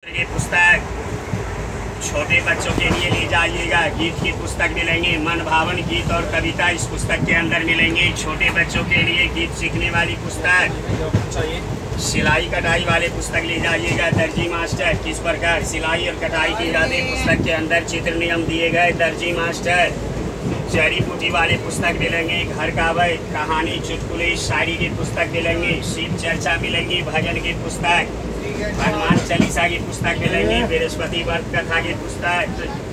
की पुस्तक छोटे बच्चों के लिए ले जाइएगा। गीत की पुस्तक मिलेंगे, मन भावन गीत और कविता इस पुस्तक के अंदर मिलेंगे। छोटे बच्चों के लिए गीत सीखने वाली पुस्तक, सिलाई कटाई वाले पुस्तक ले जाइएगा। दर्जी मास्टर किस प्रकार सिलाई और कटाई की जाती है, पुस्तक के अंदर चित्र नियम दिए गए। दर्जी मास्टर जड़ी बूटी वाले पुस्तक मिलेंगे। घर काव्य, कहानी, चुटकुले, शायरी की पुस्तक मिलेंगे। शिव चर्चा मिलेंगी, भजन की पुस्तक, हनुमान चालीसा की पुस्तक मिलेंगी। बृहस्पति व्रत कथा की पुस्तक,